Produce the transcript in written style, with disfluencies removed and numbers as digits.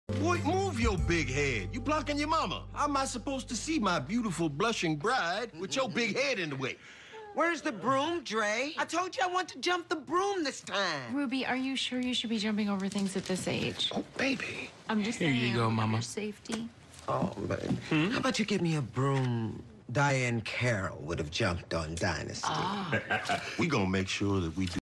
Boy, move your big head. You blocking your mama. How am I supposed to see my beautiful blushing bride with your big head in the way? Where's the broom, Dre? I told you I want to jump the broom this time. Ruby, are you sure you should be jumping over things at this age? Oh, baby. I'm just saying. Here you go, Mama. For safety. Oh, baby. How about you give me a broom Diane Carroll would have jumped on Dynasty? We gonna make sure that we do